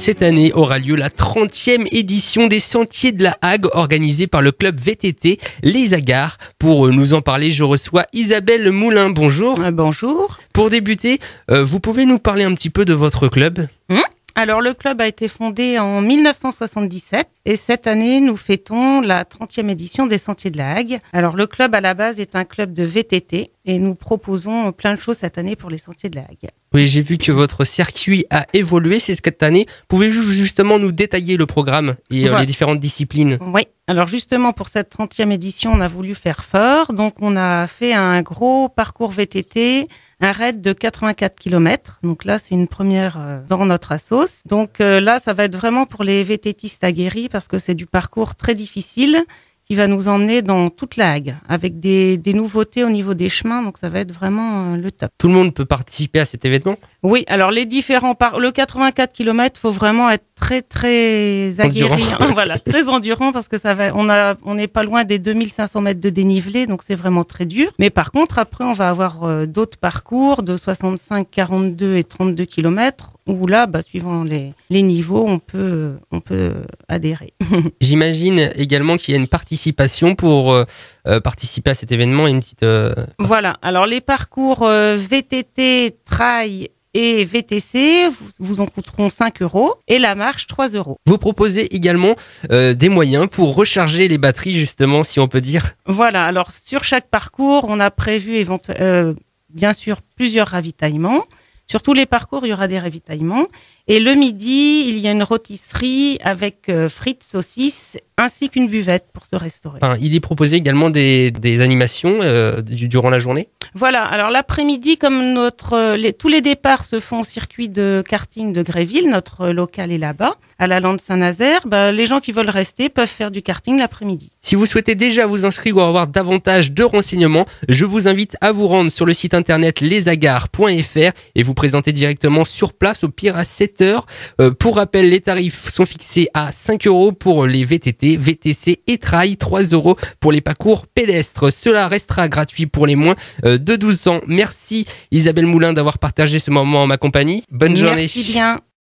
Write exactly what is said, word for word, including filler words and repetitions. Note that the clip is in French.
Cette année aura lieu la trentième édition des Sentiers de la Hague organisée par le club V T T Les Agares. Pour nous en parler, je reçois Isabelle Moulin. Bonjour. Euh, bonjour. Pour débuter, euh, vous pouvez nous parler un petit peu de votre club ? Hum Alors, le club a été fondé en mille neuf cent soixante-dix-sept et cette année, nous fêtons la trentième édition des Sentiers de la Hague. Alors, le club à la base est un club de V T T et nous proposons plein de choses cette année pour les Sentiers de la Hague. Oui, j'ai vu que votre circuit a évolué cette année. Pouvez-vous justement nous détailler le programme et voilà. les différentes disciplines ? Oui, alors justement pour cette trentième édition, on a voulu faire fort. Donc, on a fait un gros parcours V T T, un raid de quatre-vingt-quatre kilomètres. Donc là, c'est une première euh, dans notre assos. Donc euh, là, ça va être vraiment pour les VTTistes aguerris parce que c'est du parcours très difficile qui va nous emmener dans toute la Hague avec des, des nouveautés au niveau des chemins. Donc ça va être vraiment euh, le top. Tout le monde peut participer à cet événement ? Oui, alors les différents par le quatre-vingt-quatre kilomètres, faut vraiment être très très aguerri, hein, voilà, très endurant parce que ça va on a on n'est pas loin des deux mille cinq cents mètres de dénivelé, donc c'est vraiment très dur. Mais par contre, après on va avoir euh, d'autres parcours de soixante-cinq, quarante-deux et trente-deux kilomètres où là bah suivant les les niveaux, on peut on peut adhérer. J'imagine également qu'il y a une participation pour euh, euh, participer à cet événement, une petite euh... Voilà, alors les parcours euh, V T T, trail et V T C vous, vous en coûteront cinq euros et la marche trois euros. Vous proposez également euh, des moyens pour recharger les batteries justement, si on peut dire. Voilà, alors sur chaque parcours, on a prévu éventu- euh, bien sûr plusieurs ravitaillements. Sur tous les parcours, il y aura des ravitaillements. Et le midi, il y a une rôtisserie avec euh, frites, saucisses, ainsi qu'une buvette pour se restaurer. Enfin, il est proposé également des, des animations euh, durant la journée. Voilà, alors l'après-midi, comme notre, les, tous les départs se font au circuit de karting de Gréville, notre local est là-bas, à la Lande Saint-Nazaire, bah, les gens qui veulent rester peuvent faire du karting l'après-midi. Si vous souhaitez déjà vous inscrire ou avoir davantage de renseignements, je vous invite à vous rendre sur le site internet les agares point f r et vous présenter directement sur place, au pire à sept heures. Euh, pour rappel, les tarifs sont fixés à cinq euros pour les V T T, V T C et trail, trois euros pour les parcours pédestres. Cela restera gratuit pour les moins euh, de douze ans. Merci Isabelle Moulin d'avoir partagé ce moment en ma compagnie. Bonne journée. Merci bien.